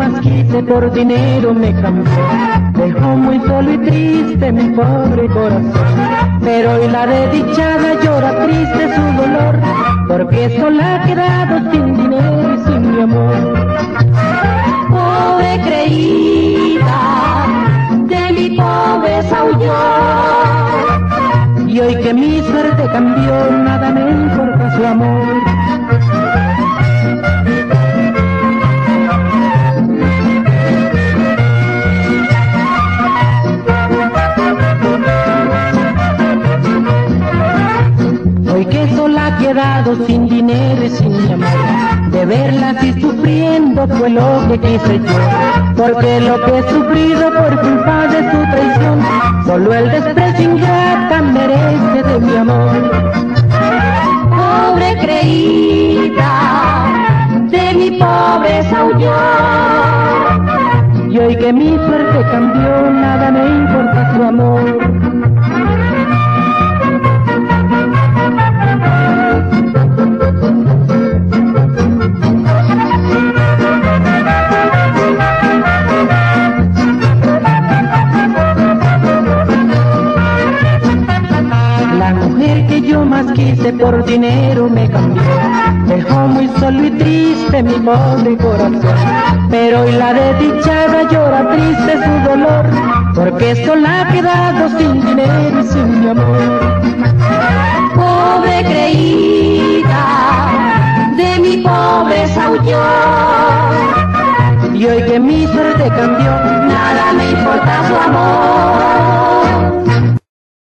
más quise por dinero me cambió. Dejó muy solo y triste mi pobre corazón. Pero hoy la desdichada llora triste su dolor, porque sola ha quedado sin dinero y sin mi amor. Pobre creída, de mi pobreza huyó. Y hoy que mi suerte cambió, nada me importa su amor. Hoy que sola ha quedado sin dinero y sin mi amor, de verla así sufriendo fue lo que quise yo, porque lo que he sufrido por culpa de su traición, solo el desprecio ingrata merece de mi amor. Pobre creída, de mi pobreza huyó. Y hoy que mi suerte cambió, nada me importa su amor. La mujer que yo más quise por dinero me cambió. Dejó muy solo y triste mi pobre corazón. Pero hoy la desdichada llora triste su dolor, porque sola ha quedado sin dinero y sin mi amor. Pobre creída, de mi pobreza huyó. Y hoy que mi suerte cambió, nada me importa su amor.